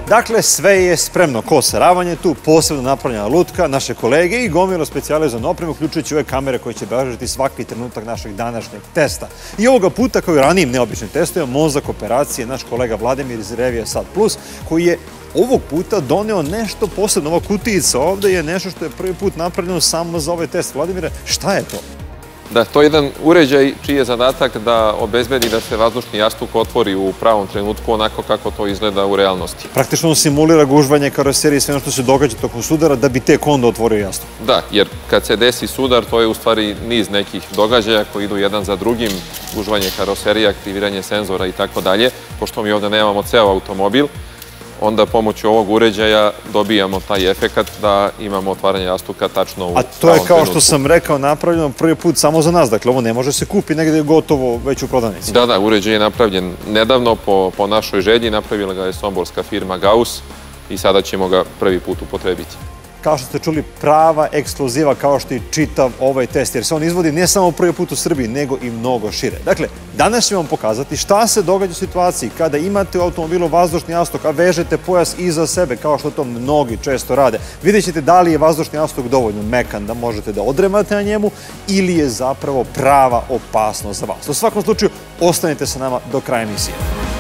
Dakle, sve je spremno. Kosaravanje tu, posebno napravljena lutka, naše kolege i gomilo specijalizovane opreme, uključujući ove kamere koje će beležiti svaki trenutak našeg današnjeg testa. I ovoga puta, kao i ranijim neobičnim testovima, mozak operacije, naš kolega Vladimir iz Revije Sad Plus, koji je ovog puta doneo nešto posebno. Ova kutijica ovde je nešto što je prvi put napravljeno samo za ovaj test. Vladimire, šta je to? Da, to je jedan uređaj čiji je zadatak da obezbedi da se vazdušni jastuk otvori u pravom trenutku onako kako to izgleda u realnosti. Praktično on simulira gužvanje karoserije i sve ono što se događa tokom sudara da bi tek onda otvorio jastuk. Da, jer kad se desi sudar, to je u stvari niz nekih događaja koji idu jedan za drugim, gužvanje karoserije, aktiviranje senzora i tako dalje. Pošto mi ovde nemamo ceo automobil, onda pomoću ovog uređaja dobijamo taj efekat da imamo otvaranje jastuka tačno u pravom trenutku. A to je, kao što sam rekao, napravljeno prvi put samo za nas. Dakle, ovo ne može se kupi negde gotovo već u prodavnici. Da, uređaj je napravljen nedavno po našoj želji. Napravila ga je somborska firma Gauss i sada ćemo ga prvi put upotrebiti. Kao što ste čuli, prava ekskluziva, kao što i čitav ovaj test, jer se on izvodi ne samo prvi put u Srbiji, nego i mnogo šire. Dakle, danas ćemo vam pokazati šta se događa u situaciji kada imate u automobilu vazdušni jastuk, a vežete pojas iza sebe, kao što to mnogi često rade. Vidjet ćete da li je vazdušni jastuk dovoljno mekan da možete da odremate na njemu ili je zapravo prava opasnost za vas. U svakom slučaju, ostanite sa nama do kraja emisije.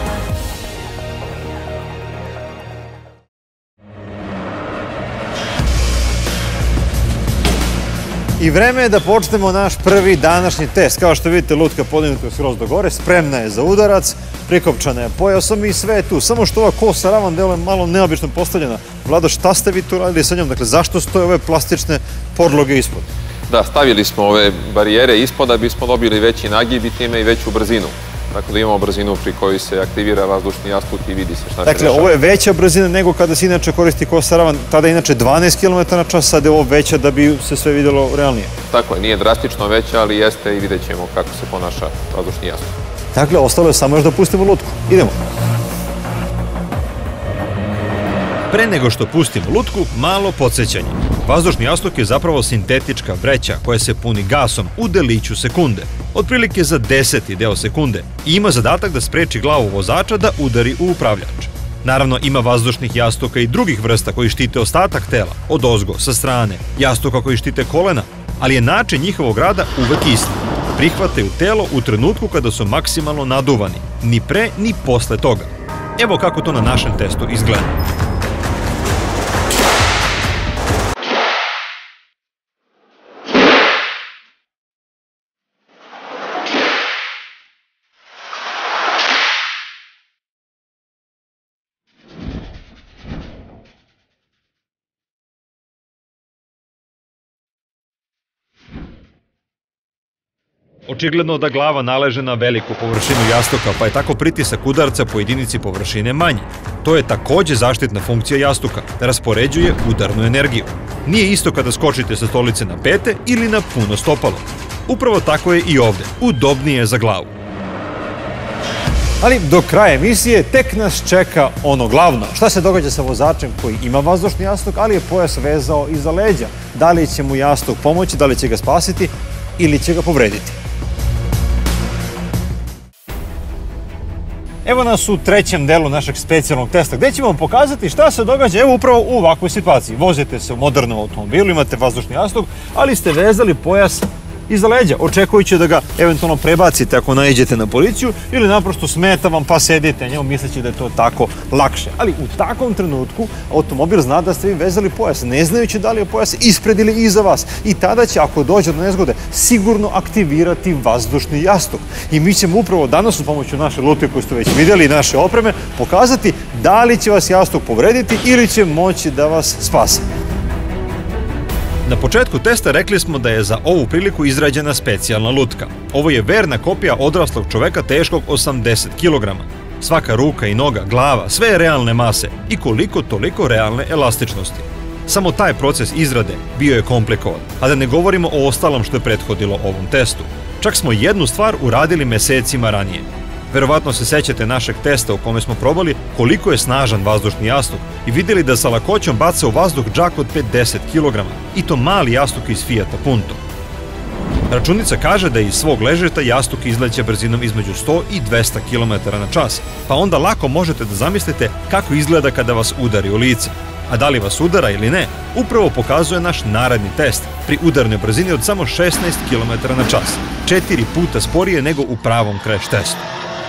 I vreme je da počnemo naš prvi današnji test. Kao što vidite, lutka podignuta skroz do gore, spremna je za udarac, prikopčana je pojasom i sve je tu. Samo što ova kosa ravan delo je malo neobično postavljena. Vlado, šta ste vi tu radili sa njom? Dakle, zašto stoje ove plastične podloge ispod? Da, stavili smo ove barijere ispod da bismo dobili veći nagib i time i veću brzinu. Tako da imamo brzinu pri kojoj se aktivira vazdušni jastuk i vidi se šta se dešava. Dakle, ovo je veća brzina nego kada se inače koristi kosa ravan. Tada je inače 12 km/h, sad je ovo veća da bi se sve vidjelo realnije. Tako je, nije drastično veća, ali jeste i vidjet ćemo kako se ponaša vazdušni jastuk. Dakle, ostalo je samo još da pustimo lutku. Idemo. Pre nego što pustimo lutku, malo podsjećanje. Vazdušni jastuk je zapravo sintetička vreća koja se puni gasom u deliću sekunde, otprilike za 10. deo sekunde, i ima zadatak da spreči glavu vozača da udari u upravljač. Naravno, ima vazdušnih jastuka i drugih vrsta koji štite ostatak tela, odozgo, sa strane, jastuka koji štite kolena, ali je način njihovog rada uvek isti. Prihvataju telo u trenutku kada su maksimalno naduvani, ni pre ni posle toga. Evo kako to na našem testu izgleda. Očigledno da glava naleže na veliku površinu jastuka, pa je tako pritisak udarca po jedinici površine manji. To je takođe zaštitna funkcija jastuka, raspoređuje udarnu energiju. Nije isto kada skočite sa stolice na pete ili na puno stopalo. Upravo tako je i ovde, udobnije za glavu. Ali do kraja emisije tek nas čeka ono glavno. Šta se događa sa vozačem koji ima vazdušni jastuk, ali je pojas vezao iza leđa? Da li će mu jastuk pomoći, da li će ga spasiti ili će ga povrediti? Evo nas u trećem delu našeg specijalnog testa, gde ćemo vam pokazati šta se događa evo upravo u ovakvoj situaciji. Vozite se u modernom automobilu, imate vazdušni jastuk, ali ste vezali pojas iza leđa, očekujući da ga eventualno prebacite ako naiđete na policiju ili naprosto smeta vam pa sedite na njemu misleći da je to tako lakše. Ali u takvom trenutku automobil zna da ste vi vezali pojas, ne znajući da li je pojas ispred ili iza vas. I tada će, ako dođe do nezgode, sigurno aktivirati vazdušni jastuk. I mi ćemo upravo danas, uz pomoću naše lutke koju ste već vidjeli i naše opreme, pokazati da li će vas jastuk povrediti ili će moći da vas spase. Na početku testa rekli smo da je za ovu priliku izrađena specijalna lutka. Ovo je verna kopija odraslog čoveka teškog 80 kg. Svaka ruka i noga, glava, sve je realne mase i koliko toliko realne elastičnosti. Samo taj proces izrade bio je komplikovan, a da ne govorimo o ostalom što je prethodilo ovom testu. Čak smo jednu stvar uradili mesecima ranije. Verovatno se sećate našeg testa u kome smo probali koliko je snažan vazdušni jastuk i vidjeli da sa lakoćom baca u vazduh džak od 50 kg, i to mali jastuk iz Fiata Punto. Računica kaže da iz svog ležeta jastuk izleće brzinom između 100 i 200 km na čas, pa onda lako možete da zamislite kako izgleda kada vas udari u lice. A da li vas udara ili ne, upravo pokazuje naš naredni test, pri udarnoj brzini od samo 16 km na čas, 4 puta sporije nego u pravom crash testu.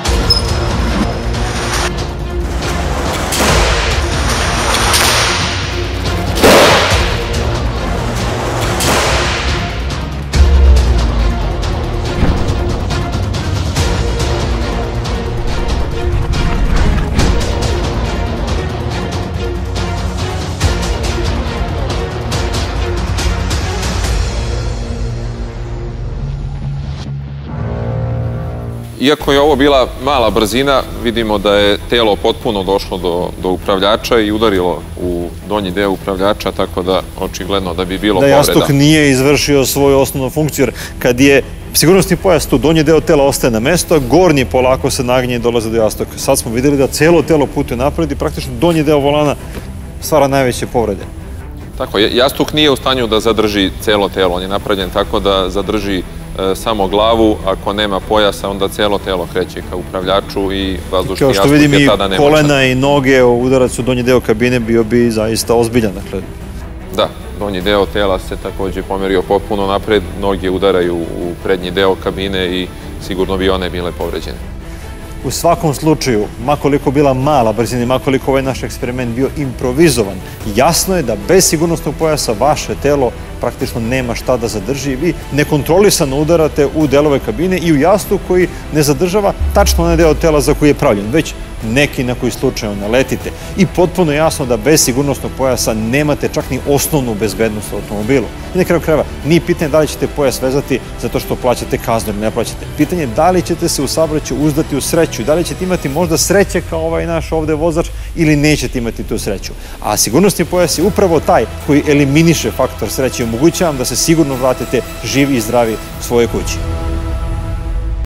Iako je ovo bila mala brzina, vidimo da je telo potpuno došlo do upravljača i udarilo u donji deo upravljača, tako da očigledno da bi bilo povreda. Da jastuk nije izvršio svoju osnovnu funkciju, jer kad je sigurnosni pojas tu, donji deo tela ostaje na mesto, a gornji polako se naginje i dolaze do jastuka. Sad smo videli da celo telo putuje napred i praktično donji deo volana stvara najveće povrede. Tako, jastuk nije u stanju da zadrži celo telo, on je napravljen tako da zadrži samo glavu, ako nema pojasa, onda celo telo kreće ka upravljaču i vazdušni jastuk je tada nemoćan. Kao što vidim i kolena i noge, udarac u donji deo kabine bio bi zaista ozbiljan. Da, donji deo tela se takođe pomerio potpuno napred, noge udaraju u prednji deo kabine i sigurno bi one bile povređene. U svakom slučaju, makoliko bila mala brzina, makoliko ovaj naš eksperiment bio improvizovan, jasno je da bez sigurnosnog pojasa vaše telo praktično nema šta da zadrži. Vi nekontrolisano udarate u delove kabine i u jastuk koji ne zadržava tačno onaj deo tela za koji je pravljen, već neki na koji slučajno naletite. I potpuno jasno da bez sigurnosnog pojasa nemate čak ni osnovnu bezbednost u automobilu. I na kraju krajeva, nije pitanje da li ćete pojas vezati zato što plaćate kaznu ili ne plaćate. Pitanje je da li ćete se u saobraćaju uzdati u sreću, da li ćete imati možda sreće kao ovaj naš ovde vozač ili nećete imati tu sreću. A sigurnosni pojas je upravo taj koji eliminiše faktor sreće i omogućava vam da se sigurno vratite živi i zdravi svojoj kući.